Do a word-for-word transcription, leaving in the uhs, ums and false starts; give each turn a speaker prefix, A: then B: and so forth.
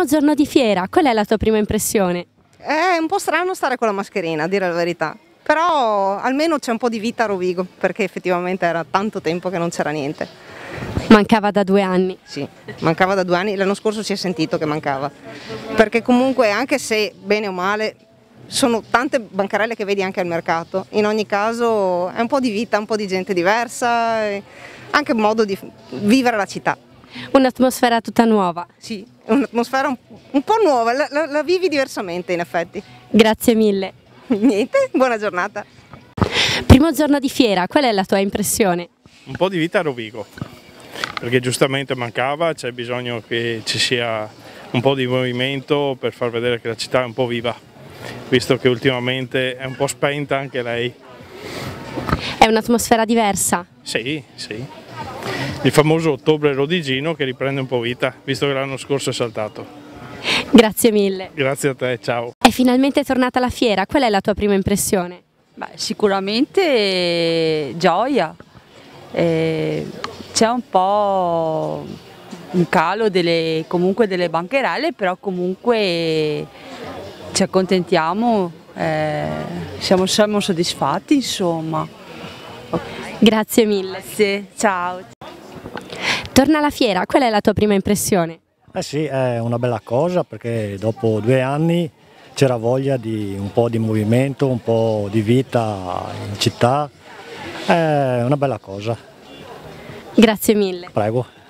A: Primo giorno di fiera, qual è la tua prima impressione?
B: È un po' strano stare con la mascherina, a dire la verità, però almeno c'è un po' di vita a Rovigo, perché effettivamente era tanto tempo che non c'era niente.
A: Mancava da due anni.
B: Sì, mancava da due anni, l'anno scorso si è sentito che mancava, perché comunque anche se bene o male sono tante bancarelle che vedi anche al mercato, in ogni caso è un po' di vita, un po' di gente diversa, e anche un modo di vivere la città.
A: Un'atmosfera tutta nuova.
B: Sì, è un'atmosfera un, un po' nuova, la, la, la vivi diversamente in effetti.
A: Grazie mille.
B: Niente, buona giornata.
A: Primo giorno di fiera, qual è la tua impressione?
C: Un po' di vita a Rovigo, perché giustamente mancava, c'è bisogno che ci sia un po' di movimento per far vedere che la città è un po' viva, visto che ultimamente è un po' spenta anche lei.
A: È un'atmosfera diversa?
C: Sì, sì. Il famoso ottobre rodigino che riprende un po' vita, visto che l'anno scorso è saltato.
A: Grazie mille.
C: Grazie a te, ciao.
A: È finalmente tornata la fiera, qual è la tua prima impressione?
D: Beh, sicuramente gioia, eh, c'è un po' un calo delle, comunque delle bancarelle, però comunque ci accontentiamo, eh, siamo, siamo soddisfatti insomma.
A: Grazie mille.
D: Sì, ciao.
A: Torna la fiera, qual è la tua prima impressione?
E: Eh sì, è una bella cosa perché dopo due anni c'era voglia di un po' di movimento, un po' di vita in città, è una bella cosa.
A: Grazie mille.
E: Prego.